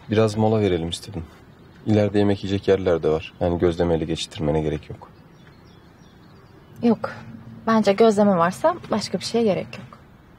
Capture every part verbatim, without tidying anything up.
Biraz mola verelim istedim. İleride yemek yiyecek yerler de var. Yani gözlemeyle geçiştirmene gerek yok. Yok. Bence gözleme varsa başka bir şeye gerek yok.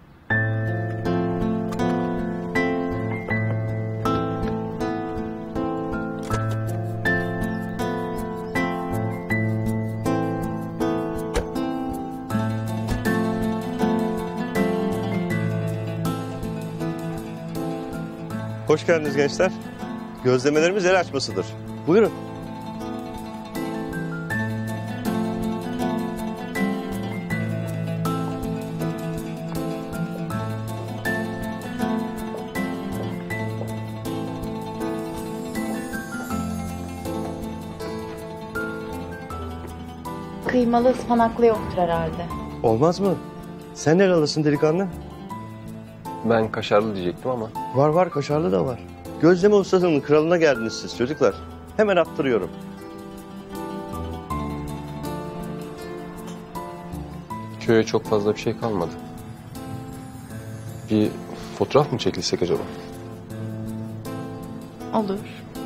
Hoş geldiniz gençler. Gözlemelerimiz el açmasıdır. Buyurun. Kıymalı ıspanaklı yoktur herhalde. Olmaz mı? Sen nerelisin delikanlı? Ben kaşarlı diyecektim ama. Var var, kaşarlı da var. Gözleme ustasının kralına geldiniz siz çocuklar. Hemen attırıyorum. Köye çok fazla bir şey kalmadı. Bir fotoğraf mı çekilsek acaba? Olur.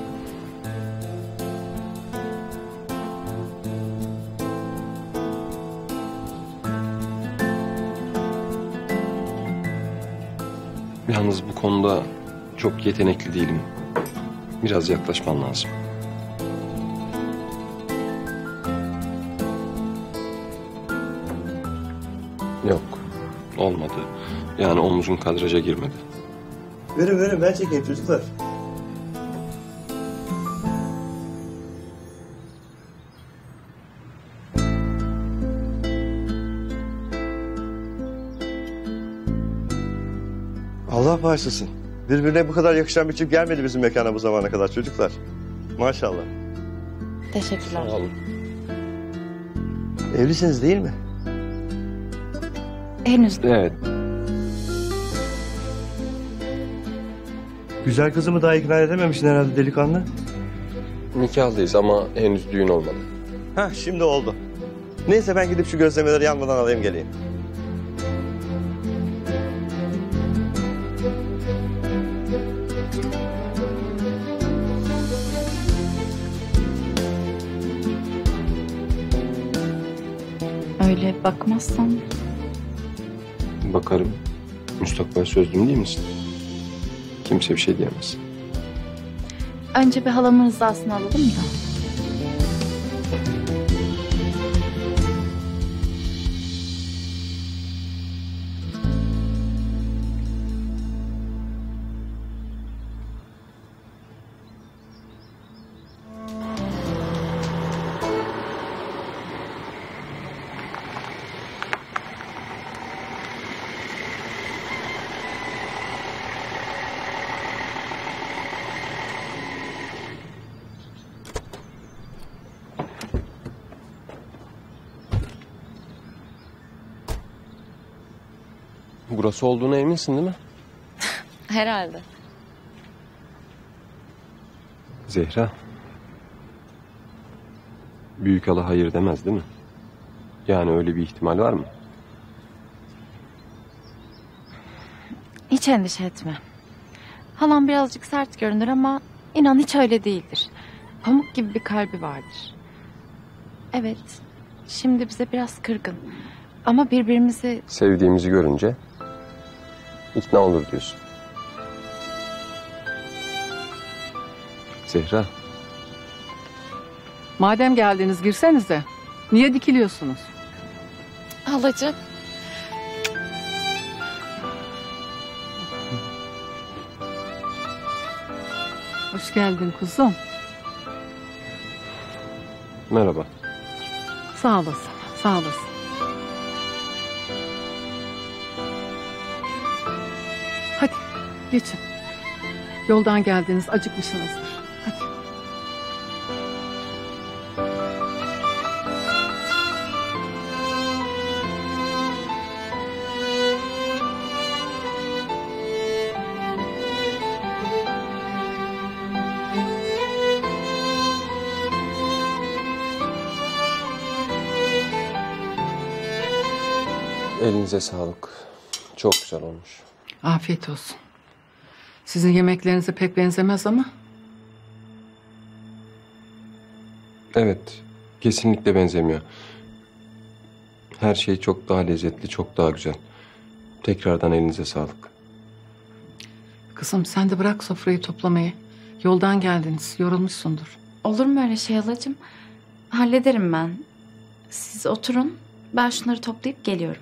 Yalnız bu konuda çok yetenekli değilim. Biraz yaklaşman lazım. Yok, olmadı. Yani omuzun kadraja girmedi. Verin verin, ben çekeyim çocuklar. Allah bağışlasın. Birbirine bu kadar yakışan bir çift gelmedi bizim mekana bu zamana kadar çocuklar. Maşallah. Teşekkürler. Sağ olun. Evlisiniz değil mi? Henüz. Evet. Güzel kızımı daha ikna edememişsin herhalde delikanlı. Nikahlıyız ama henüz düğün olmadı. Hah, şimdi oldu. Neyse, ben gidip şu gözlemeleri yanmadan alayım geleyim. Öyle bakmazsan. Bakarım. Müstakbel sözlüm değil misin? Kimse bir şey diyemez. Önce bir halamın rızasını alalım da. Burası olduğuna eminsin değil mi? Herhalde. Zehra. Büyük hala hayır demez değil mi? Yani öyle bir ihtimal var mı? Hiç endişe etme. Halam birazcık sert görünür ama inan hiç öyle değildir. Pamuk gibi bir kalbi vardır. Evet, şimdi bize biraz kırgın. Ama birbirimizi... Sevdiğimizi görünce ikna olur diyorsun. Zehra. Madem geldiniz girsenize. Niye dikiliyorsunuz? Halacığım. Hoş geldin kuzum. Merhaba. Sağ olasın, sağ olasın. Hadi geçin. Yoldan geldiniz, acıkmışsınızdır. Hadi. Elinize sağlık. Çok güzel olmuş. Afiyet olsun. Sizin yemeklerinize pek benzemez ama. Evet, kesinlikle benzemiyor. Her şey çok daha lezzetli, çok daha güzel. Tekrardan elinize sağlık. Kızım sen de bırak sofrayı toplamayı. Yoldan geldiniz, yorulmuşsundur. Olur mu öyle şey halacığım? Hallederim ben. Siz oturun. Ben şunları toplayıp geliyorum.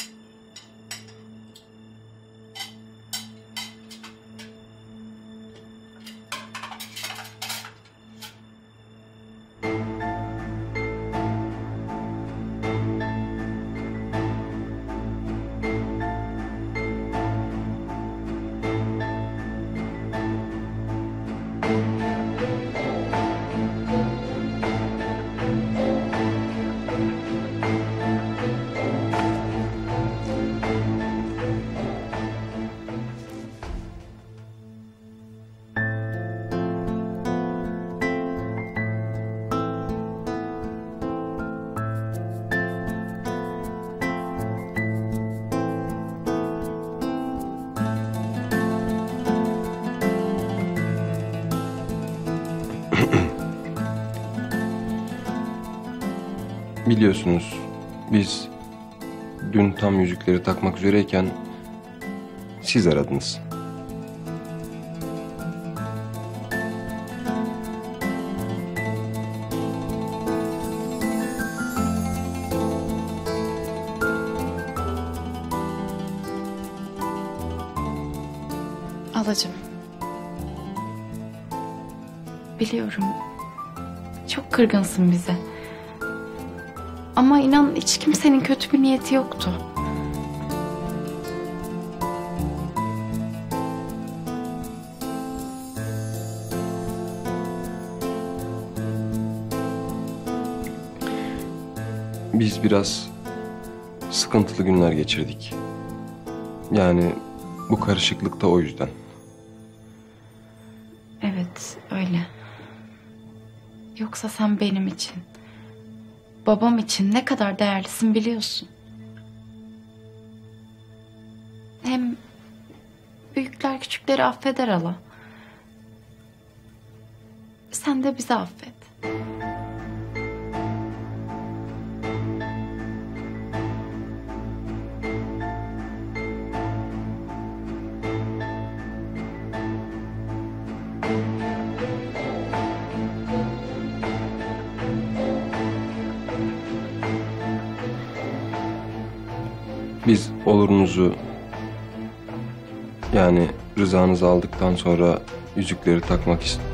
Biliyorsunuz biz dün tam yüzükleri takmak üzereyken siz aradınız. Halacığım. Biliyorum. Çok kırgınsın bize. Ama inan hiç kimsenin kötü bir niyeti yoktu. Biz biraz sıkıntılı günler geçirdik. Yani bu karışıklık da o yüzden. Evet, öyle. Yoksa sen benim için, babam için ne kadar değerlisin biliyorsun. Hem büyükler küçükleri affeder hala. Sen de bizi affet. Biz olurunuzu, yani rızanızı aldıktan sonra yüzükleri takmak istiyoruz.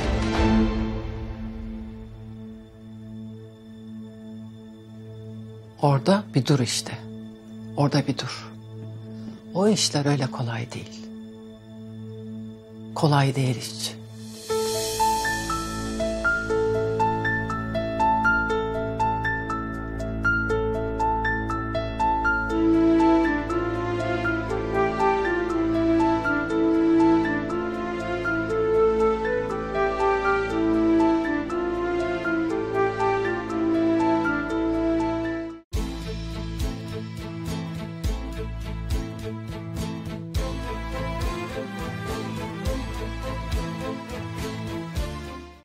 Orada bir dur işte. Orada bir dur. O işler öyle kolay değil. Kolay değil hiç.